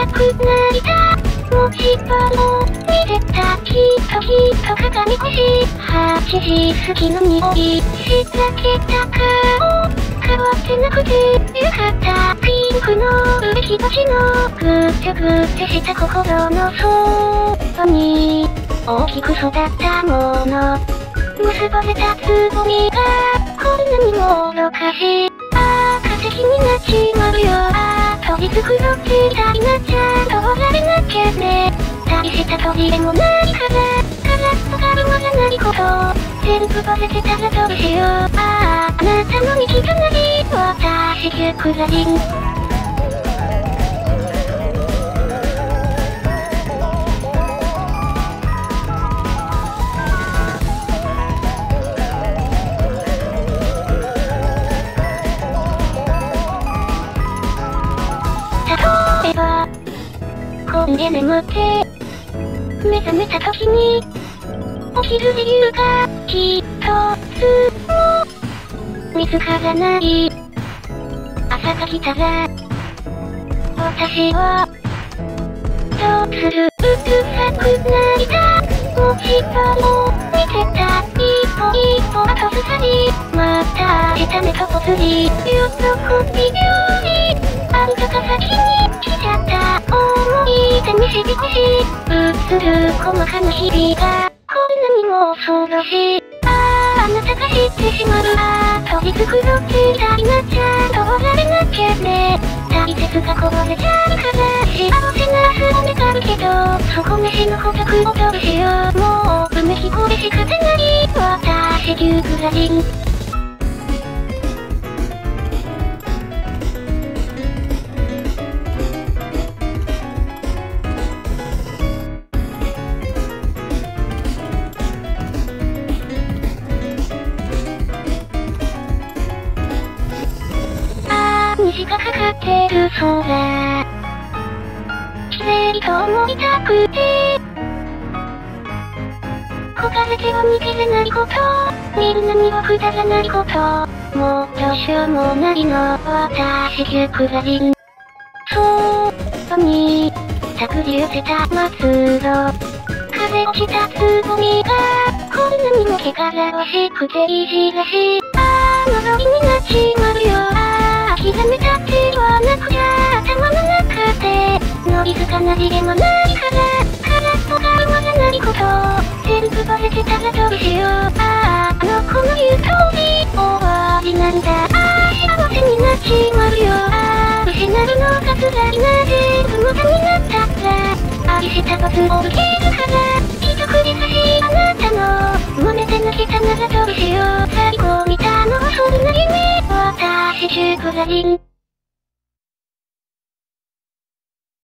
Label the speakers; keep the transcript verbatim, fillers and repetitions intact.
Speaker 1: くなりた。もしバロ見てたきっときっと鏡越しはちじ過ぎの匂いしらけた顔変わってなくてよかったピンクの植木鉢のぐっちゃぐってした心のそばに大きく育ったもの結ばれたつぼみがこんなにも愚かしああ化石になっちまうよああ取り繕っていたいなちゃんとおられなきゃね旅した鳥でもないからガラッとガルマじゃないこと全部バレてたらどうしようあああなたの右隣私キュクラリン例えば今夜眠って目覚めた時に起きる理由が一つも見つからない朝が来たら私はどうするうるさくなりたもしも見てた一歩一歩後ずさりまた明日ねとぽつり喜びよりあんたが先に来ちゃった思い出にしびこし映る細かな日々がこんなにも恐ろしいあああなたが知ってしまうああ取り繕っていたいなちゃんとおられなきゃね大切がこぼれちゃうから幸せな明日を願うけど底飯の補足をどうしようもううめきこれしか出ない私キュークラリン虹がかかってる空綺麗と思いたくて焦がれては逃げれないこと見るのにはくだらないこともうどうしようもないの私キュークラリンそばに手繰り寄せた松戸風落ちたつぼみがこんなにも汚らわしくていじらしいああ呪いになっちまうよああ諦めたって言わなくちゃ頭の中でノイズがなじでもないからカラッとガルマじゃないこと全部バレてたらどうしようあああの子の言う通り終わりなんだああ幸せになっちまうよああ失うのが辛いな全部無駄になったら愛した罰を受けるから一口差しあなたの胸で抜けたならどうしよう最後見たのはそんな夢私キュークラリン